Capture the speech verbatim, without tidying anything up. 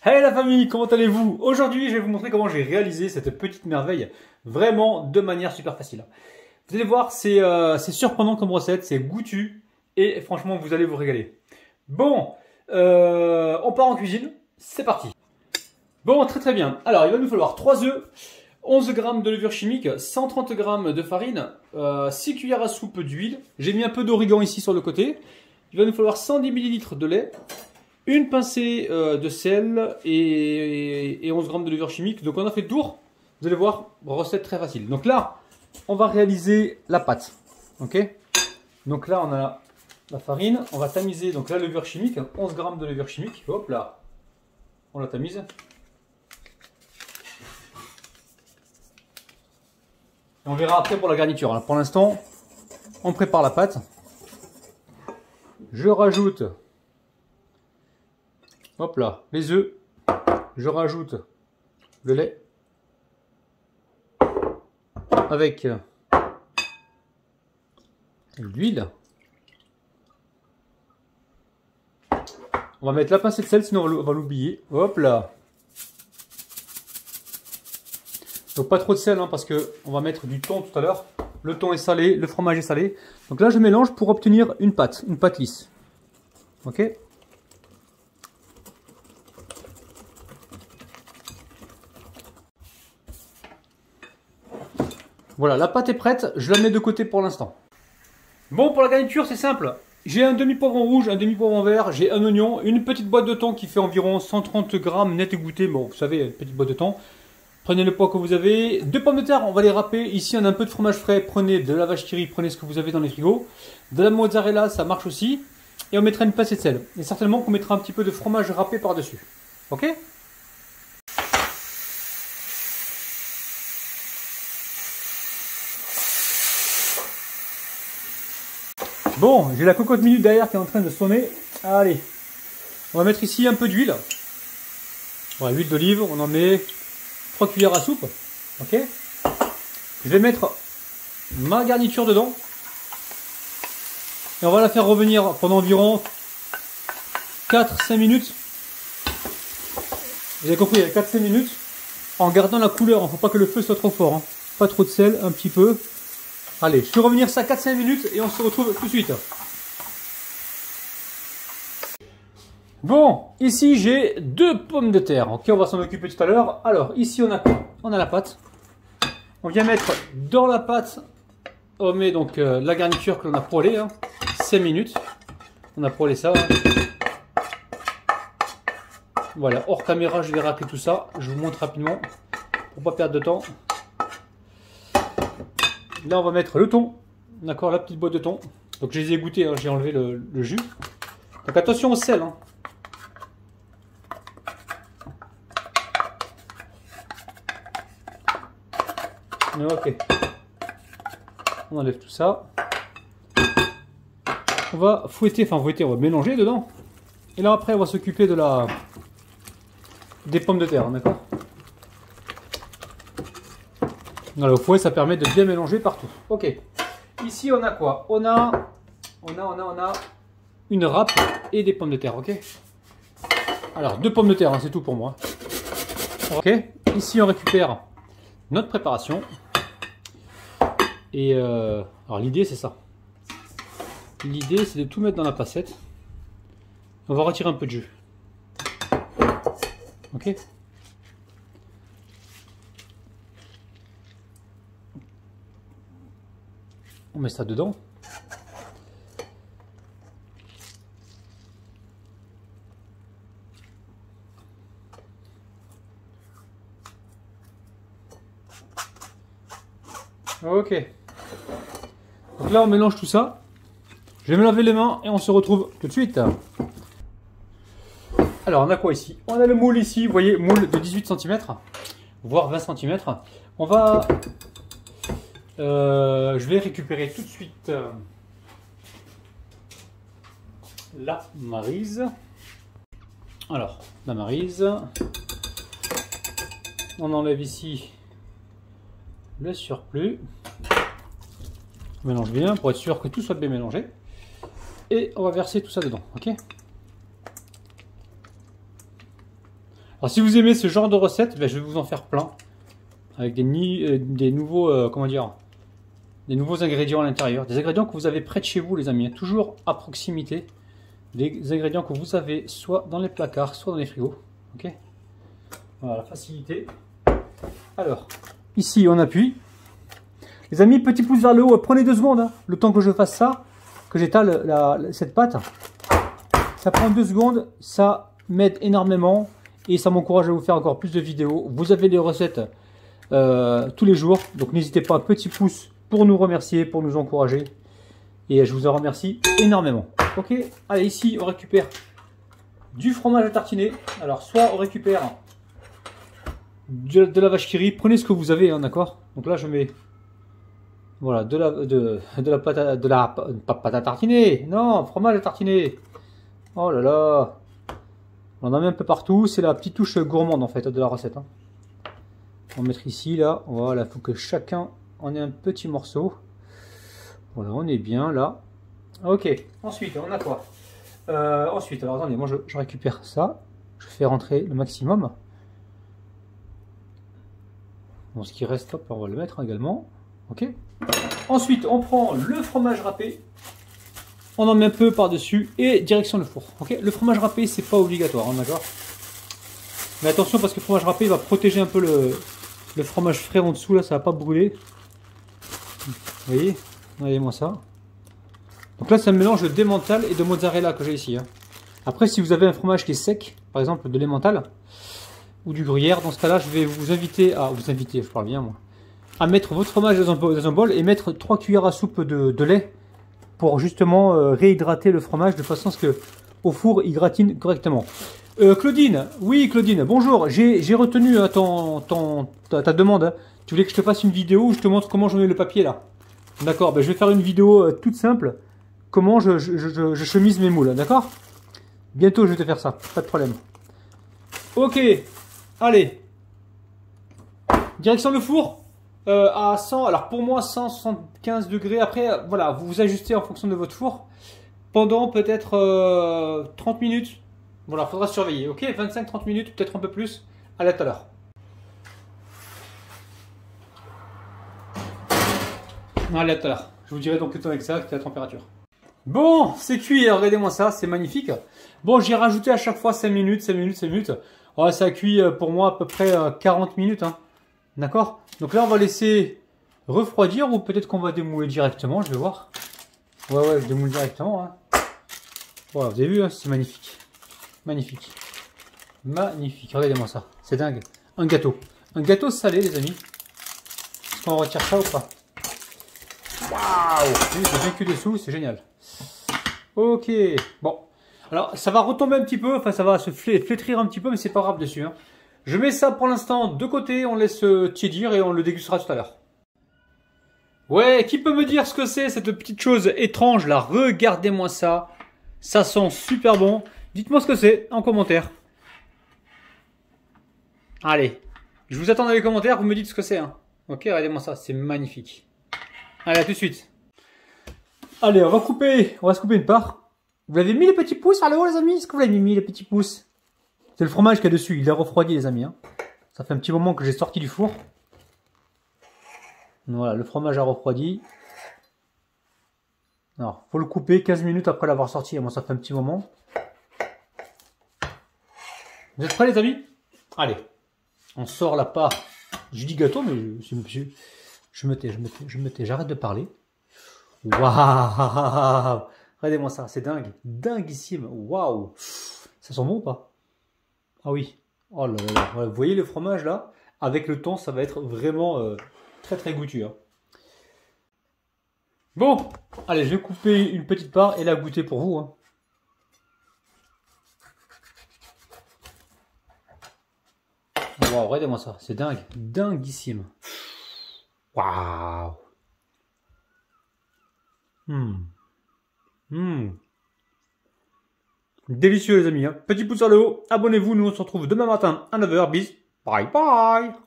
Hey la famille, comment allez-vous? Aujourd'hui, je vais vous montrer comment j'ai réalisé cette petite merveille vraiment de manière super facile. Vous allez voir, c'est euh, c'est surprenant comme recette, c'est goûtu et franchement, vous allez vous régaler. Bon, euh, on part en cuisine, c'est parti. Bon, très très bien. Alors, il va nous falloir trois œufs, onze grammes de levure chimique, cent trente grammes de farine, euh, six cuillères à soupe d'huile. J'ai mis un peu d'origan ici sur le côté. Il va nous falloir cent dix millilitres de lait. Une pincée euh, de sel et, et onze grammes de levure chimique. Donc on a fait le tour. Vous allez voir, recette très facile. Donc là, on va réaliser la pâte. Ok. Donc là, on a la, la farine. On va tamiser donc la levure chimique. onze grammes de levure chimique. Hop là. On la tamise. Et on verra après pour la garniture. Alors, pour l'instant, on prépare la pâte. Je rajoute... Hop là, les œufs, je rajoute le lait avec l'huile. On va mettre la pincée de sel, sinon on va l'oublier. Hop là. Donc pas trop de sel hein, parce que on va mettre du thon tout à l'heure. Le thon est salé, le fromage est salé. Donc là je mélange pour obtenir une pâte, une pâte lisse. Ok. Voilà, la pâte est prête, je la mets de côté pour l'instant. Bon, pour la garniture, c'est simple. J'ai un demi-poivron rouge, un demi-poivron vert, j'ai un oignon, une petite boîte de thon qui fait environ cent trente grammes net égoutté. Bon, vous savez, une petite boîte de thon. Prenez le poids que vous avez. Deux pommes de terre, on va les râper. Ici, on a un peu de fromage frais. Prenez de la vache qui rit, prenez ce que vous avez dans les frigos. De la mozzarella, ça marche aussi. Et on mettra une pincée de sel. Et certainement qu'on mettra un petit peu de fromage râpé par-dessus. Ok ? Bon, j'ai la cocotte minute derrière qui est en train de sonner. Allez, on va mettre ici un peu d'huile. Voilà, huile d'olive, on en met trois cuillères à soupe. Ok. Je vais mettre ma garniture dedans. Et on va la faire revenir pendant environ quatre à cinq minutes. Vous avez compris, quatre à cinq minutes. En gardant la couleur, il ne faut pas que le feu soit trop fort. Hein. Pas trop de sel, un petit peu. Allez, je fais revenir ça quatre à cinq minutes et on se retrouve tout de suite. Bon, ici j'ai deux pommes de terre. Ok, on va s'en occuper tout à l'heure. Alors, ici on a quoi? On a la pâte. On vient mettre dans la pâte, on met donc euh, la garniture que l'on a frôlée. Hein, cinq minutes. On a frôlé ça. Hein. Voilà, hors caméra, je vais racler tout ça. Je vous montre rapidement pour pas perdre de temps. Là, on va mettre le thon. D'accord, la petite boîte de thon. Donc, je les ai goûtés, hein, j'ai enlevé le, le jus. Donc, attention au sel. Hein. Ok. On enlève tout ça. On va fouetter, enfin fouetter, on va mélanger dedans. Et là, après, on va s'occuper de la des pommes de terre, d'accord? Alors, au fouet, ça permet de bien mélanger partout. Ok. Ici, on a quoi? On a, on a, on a, on a une râpe et des pommes de terre, ok? Alors, deux pommes de terre, hein, c'est tout pour moi. Ok. Ici, on récupère notre préparation. Et euh, alors, l'idée, c'est ça. L'idée, c'est de tout mettre dans la passette. On va retirer un peu de jus. Ok. On met ça dedans. Ok. Donc là, on mélange tout ça. Je vais me laver les mains et on se retrouve tout de suite. Alors, on a quoi ici? On a le moule ici, vous voyez, moule de dix-huit centimètres, voire vingt centimètres. On va... Euh, je vais récupérer tout de suite euh, la maryse. Alors, la maryse. On enlève ici le surplus. On mélange bien pour être sûr que tout soit bien mélangé. Et on va verser tout ça dedans, ok? Alors si vous aimez ce genre de recette, ben, je vais vous en faire plein. Avec des, ni euh, des nouveaux, euh, comment dire, des nouveaux ingrédients à l'intérieur. Des ingrédients que vous avez près de chez vous les amis, hein, toujours à proximité. Des ingrédients que vous avez soit dans les placards, soit dans les frigos. Ok. Voilà, la facilité. Alors, ici on appuie. Les amis, petit pouce vers le haut, prenez deux secondes, hein, le temps que je fasse ça, que j'étale la, la, cette pâte. Ça prend deux secondes, ça m'aide énormément et ça m'encourage à vous faire encore plus de vidéos. Vous avez des recettes euh, tous les jours, donc n'hésitez pas, petit pouce pour nous remercier, pour nous encourager. Et je vous en remercie énormément. Ok, allez, ici on récupère du fromage à tartiner. Alors, soit on récupère de, de la vache qui rit, prenez ce que vous avez, hein, d'accord. Donc là, je mets... Voilà, de la, de, de la pâte à, de la, pas pâte à tartiner, non, fromage à tartiner. Oh là là. On en met un peu partout, c'est la petite touche gourmande en fait de la recette. Hein. On va mettre ici, là, voilà, il faut que chacun en ait un petit morceau. Voilà, on est bien là. Ok, ensuite, on a quoi euh, Ensuite, alors attendez, moi je, je récupère ça, je fais rentrer le maximum. Bon, ce qui reste, hop, on va le mettre également. Ok. Ensuite, on prend le fromage râpé, on en met un peu par-dessus et direction le four. Ok. Le fromage râpé, c'est pas obligatoire, hein, d'accord. Mais attention parce que le fromage râpé va protéger un peu le, le fromage frais en dessous, là, ça va pas brûler. Vous voyez, regardez-moi ça. Donc là, c'est un mélange de d'emmental et de mozzarella que j'ai ici. Hein. Après, si vous avez un fromage qui est sec, par exemple de l'emmental ou du gruyère, dans ce cas-là, je vais vous inviter à vous inviter, je parle bien moi. à mettre votre fromage dans un, dans un bol et mettre trois cuillères à soupe de, de lait pour justement euh, réhydrater le fromage de façon à ce que au four il gratine correctement. Euh, Claudine, oui Claudine, bonjour, j'ai retenu hein, ton, ton, ta, ta demande. Hein. Tu voulais que je te fasse une vidéo où je te montre comment je mets le papier là. D'accord, ben, je vais faire une vidéo euh, toute simple, comment je, je, je, je chemise mes moules, d'accord. Bientôt je vais te faire ça, pas de problème. Ok, allez, direction le four. Euh, à cent, alors pour moi cent soixante-quinze degrés, après euh, voilà, vous vous ajustez en fonction de votre four pendant peut-être euh, trente minutes, voilà, faudra surveiller, ok, vingt-cinq à trente minutes, peut-être un peu plus, à tout à l'heure. Allez, à tout à l'heure, je vous dirai donc le temps exact et la température. Bon, c'est cuit, regardez-moi ça, c'est magnifique. Bon, j'ai rajouté à chaque fois cinq minutes, cinq minutes, cinq minutes, oh, ça cuit pour moi à peu près quarante minutes, hein. D'accord? Donc là, on va laisser refroidir ou peut-être qu'on va démouler directement, je vais voir. Ouais, ouais, je démoule directement. Hein. Voilà, vous avez vu, hein, c'est magnifique. Magnifique. Magnifique. Regardez-moi ça, c'est dingue. Un gâteau. Un gâteau salé, les amis. Est-ce qu'on retire ça ou pas? Waouh! C'est bien que dessous, c'est génial. Ok, bon. Alors, ça va retomber un petit peu, enfin, ça va se flétrir un petit peu, mais c'est pas grave dessus. Hein. Je mets ça pour l'instant de côté, on laisse tiédir et on le dégustera tout à l'heure. Ouais, qui peut me dire ce que c'est cette petite chose étrange là? Regardez-moi ça. Ça sent super bon. Dites-moi ce que c'est en commentaire. Allez, je vous attends dans les commentaires, vous me dites ce que c'est. Hein. Ok, regardez-moi ça, c'est magnifique. Allez, à tout de suite. Allez, on va couper, on va se couper une part. Vous l'avez mis les petits pouces vers le haut les amis? Est-ce que vous l'avez mis les petits pouces? C'est le fromage qu'il y a dessus, il est refroidi les amis. Hein. Ça fait un petit moment que j'ai sorti du four. Voilà, le fromage a refroidi. Alors, faut le couper quinze minutes après l'avoir sorti. Moi, ça fait un petit moment. Vous êtes prêts les amis? Allez, on sort la part. Je dis gâteau, mais je, je, je me tais, je me tais, je me tais. J'arrête de parler. Waouh! Regardez-moi ça, c'est dingue. Dinguissime. Waouh! Ça sent bon ou pas? Ah oui, oh là là, voilà, vous voyez le fromage là, avec le temps ça va être vraiment euh, très très goûtu. Hein. Bon, allez je vais couper une petite part et la goûter pour vous. Hein. Wow, regardez-moi ça, c'est dingue, dinguissime. Waouh. Hum. Hum. Délicieux les amis, hein. Petit pouce vers le haut, abonnez-vous, nous on se retrouve demain matin à neuf heures, bis, bye bye.